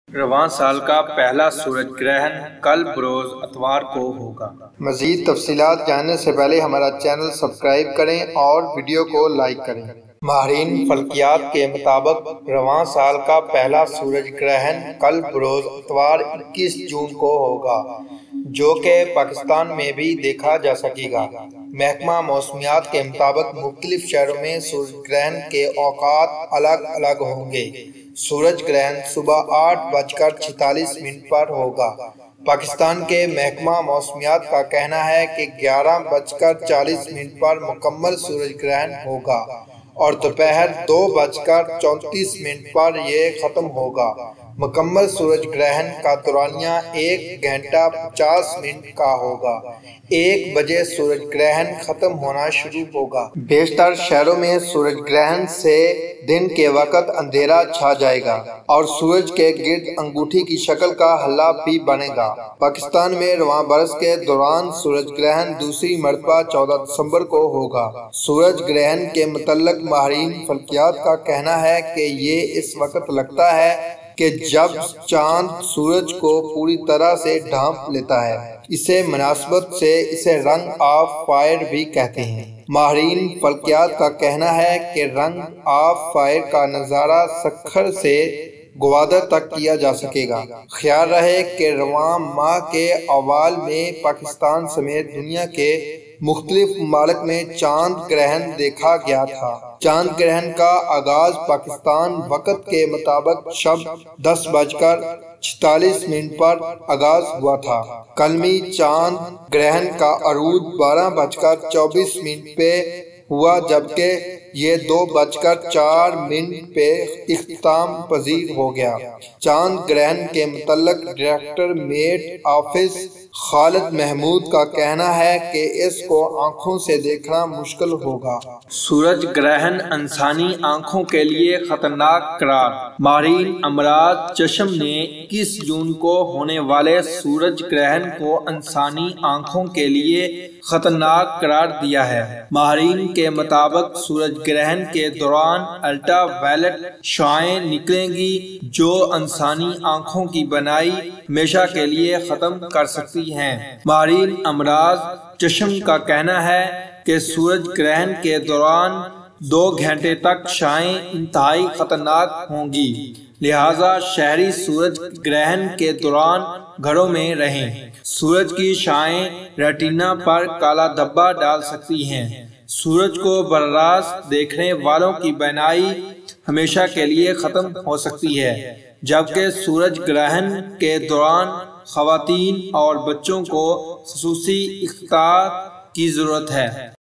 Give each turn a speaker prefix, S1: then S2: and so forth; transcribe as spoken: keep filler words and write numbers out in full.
S1: رواں سال کا پہلا سورج گرہن کل بروز اتوار کو ہوگا۔
S2: مزید تفصیلات جاننے سے پہلے ہمارا چینل سبسکرائب کریں اور ویڈیو کو لائک کریں۔ ماہرین فلکیات کے مطابق رواں سال کا پہلا سورج گرہن کل بروز اتوار اکیس جون کو ہوگا، جو کہ پاکستان میں بھی دیکھا جا سکے گا۔ محکمہ موسمیات کے مطابق مختلف شہروں میں سورج گرہن کے اوقات الگ الگ ہوں گے۔ سورج گرہن صبح آٹھ بج کر چھتالیس منٹ پر ہوگا۔ پاکستان کے محکمہ موسمیات کا کہنا ہے کہ گیارہ بج کر چالیس منٹ پر مکمل سورج گرہن ہوگا اور دوپہر دو بج کر چونتیس منٹ پر یہ ختم ہوگا۔ مکمل سورج گرہن کا دورانیہ ایک گھنٹہ پچاس منٹ کا ہوگا۔ ایک بجے سورج گرہن ختم ہونا شروع ہوگا۔ بیشتر شہروں میں سورج گرہن سے دن کے وقت اندھیرا چھا جائے گا اور سورج کے گرد انگوٹھی کی شکل کا ہلا بھی بنے گا۔ پاکستان میں رواں برس کے دوران سورج گرہن دوسری مرتبہ چودہ دسمبر کو ہوگا۔ سورج گرہن کے متعلق ماہرین فلکیات کا کہنا ہے کہ یہ اس وقت لگتا ہے کہ جب چاند سورج کو پوری طرح سے ڈھانپ لیتا ہے۔ اسے مناسبت سے اسے رنگ آف فائر بھی کہتے ہیں۔ ماہرین فلکیات کا کہنا ہے کہ رنگ آف فائر کا نظارہ سکھر سے گوادر تک کیا جا سکے گا۔ خیال رہے کہ رواں ماہ کے اوائل میں پاکستان سمیت دنیا کے مختلف ممالک میں چاند گرہن دیکھا گیا تھا۔ چاند گرہن کا آغاز پاکستان وقت کے مطابق شب دس بج کر چھتالیس منٹ پر آغاز ہوا تھا۔ کلمی چاند گرہن کا عروج بارہ بج کر چوبیس منٹ پہ ہوا، جبکہ یہ دو بج کر چار منٹ پہ اختتام پذیر ہو گیا۔ چاند گرہن کے متعلق director Met office Khalid Mahmood کا کہنا ہے کہ اس کو آنکھوں سے دیکھنا مشکل ہوگا۔
S1: سورج گرہن انسانی آنکھوں کے لیے خطرناک قرار۔ ماہرین امراض چشم نے اکیس جون کو ہونے والے سورج گرہن کو انسانی آنکھوں کے لیے خطرناک قرار دیا ہے۔ ماہرین کے مطابق سورج گرہن کے دوران الٹرا وائلٹ شعاعیں نکلیں گی جو انسانی آنکھوں کی بینائی ہمیشہ کے لیے ختم کر سکتی ہیں۔ ماہرین امراض چشم کا کہنا ہے کہ سورج گرہن کے دوران دو گھنٹے تک شعاعیں انتہائی خطرناک ہوں گی، لہٰذا شہری سورج گرہن کے دوران گھروں میں رہیں۔ سورج کی شعاعیں ریٹینا پر کالا دھبا ڈال سکتی ہیں۔ سورج کو براہ راست دیکھنے والوں کی بینائی ہمیشہ کے لیے ختم ہو سکتی ہے، جبکہ سورج گرہن کے دوران خواتین اور بچوں کو خصوصی احتیاط کی ضرورت ہے۔